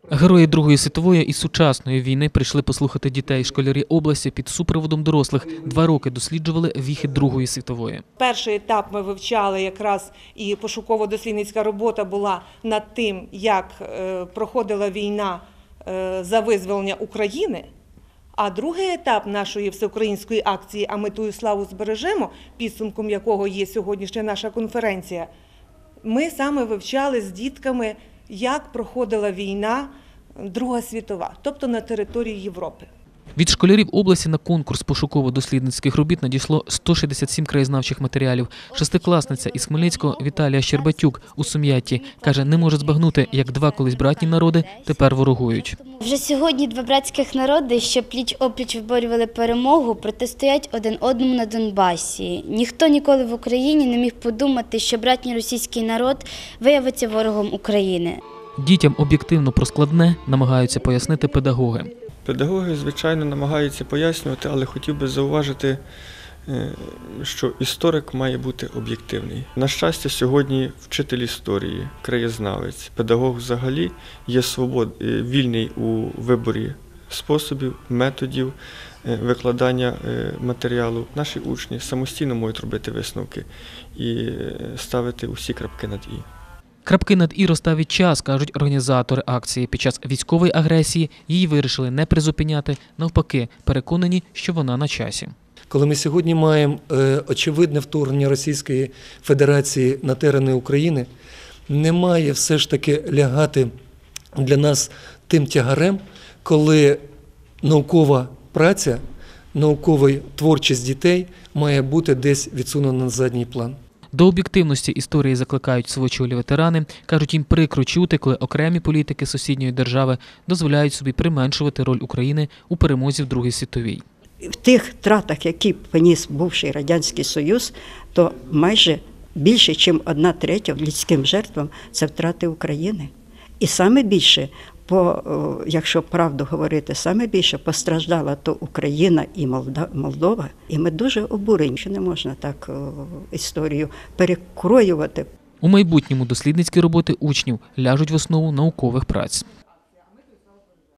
Герої Другої світової і сучасної війни прийшли послухати дітей. Школярі області під супроводом дорослих 2 роки досліджували віхи Другої світової. Перший етап ми вивчали якраз, і пошуково-дослідницька робота була над тим, як проходила війна за визволення України. А другий етап нашої всеукраїнської акції «А ми тую славу збережемо», підсумком якого є сьогоднішня наша конференція, ми саме вивчали з дітками, як проходила війна Друга світова, тобто на території Європи. Від школярів області на конкурс пошуково-дослідницьких робіт надійшло 167 краєзнавчих матеріалів. Шестикласниця із Хмельницького Віталія Щербатюк у Сум'ятті каже, не може збагнути, як 2 колись братні народи тепер ворогують. Вже сьогодні 2 братських народи, що пліч-опліч виборювали перемогу, протистоять один одному на Донбасі. Ніхто ніколи в Україні не міг подумати, що братній російський народ виявиться ворогом України. Дітям об'єктивно про складне намагаються пояснити педагоги. Педагоги, звичайно, намагаються пояснювати, але хотів би зауважити, що історик має бути об'єктивний. На щастя, сьогодні вчитель історії, краєзнавець, педагог взагалі є вільний у виборі способів, методів викладання матеріалу. Наші учні самостійно можуть робити висновки і ставити усі крапки над «і». Крапки над «і» розставить час, кажуть організатори акції. Під час військової агресії її вирішили не призупиняти, навпаки, переконані, що вона на часі. Коли ми сьогодні маємо очевидне вторгнення Російської Федерації на терени України, не має все ж таки лягати для нас тим тягарем, коли наукова праця, наукова творчість дітей має бути десь відсунена на задній план. До об'єктивності історії закликають свочолі ветерани. Кажуть, їм прикро чути, коли окремі політики сусідньої держави дозволяють собі применшувати роль України у перемозі в Другій світовій. В тих втратах, які поніс бувший Радянський Союз, то майже більше, ніж 1/3 людським жертвам – це втрати України. І саме більше, якщо правду говорити, саме більше постраждала то Україна і Молдова. І ми дуже обурені, що не можна так історію перекроювати. У майбутньому дослідницькі роботи учнів ляжуть в основу наукових праць.